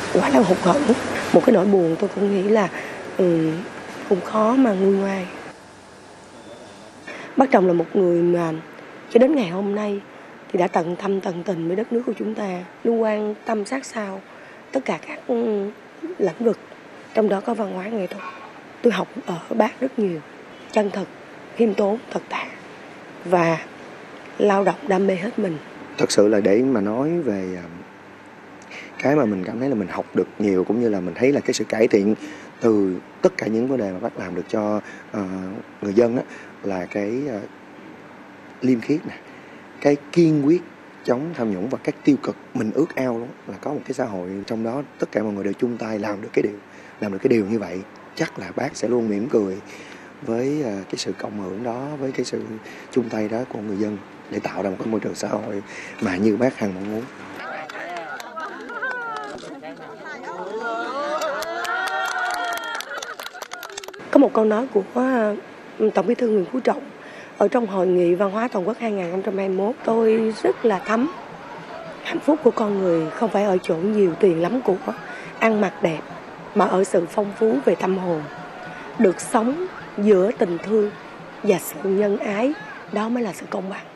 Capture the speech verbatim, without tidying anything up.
quá là hụt hẫng. Một cái nỗi buồn tôi cũng nghĩ là um, cũng khó mà nguôi ngoai. Bác Trọng là một người mà cho đến ngày hôm nay thì đã tận tâm tận tình với đất nước của chúng ta, luôn quan tâm sát sao tất cả các lĩnh vực, trong đó có văn hóa nghệ thuật. Tôi học ở bác rất nhiều, chân thật, khiêm tốn, thật thà và lao động đam mê hết mình. Thật sự là để mà nói về cái mà mình cảm thấy là mình học được nhiều, cũng như là mình thấy là cái sự cải thiện từ tất cả những vấn đề mà bác làm được cho uh, người dân á, là cái uh, liêm khiết nè, cái kiên quyết chống tham nhũng và các tiêu cực. Mình ước ao lắm là có một cái xã hội trong đó tất cả mọi người đều chung tay làm được cái điều làm được cái điều như vậy. Chắc là bác sẽ luôn mỉm cười với uh, cái sự cộng hưởng đó, với cái sự chung tay đó của người dân để tạo ra một cái môi trường xã hội mà như bác hằng mong muốn. Có một câu nói của Tổng Bí thư Nguyễn Phú Trọng ở trong Hội nghị Văn hóa Toàn quốc hai không hai mốt, tôi rất là thấm. Hạnh phúc của con người không phải ở chỗ nhiều tiền lắm của, ăn mặc đẹp, mà ở sự phong phú về tâm hồn. Được sống giữa tình thương và sự nhân ái, đó mới là sự công bằng.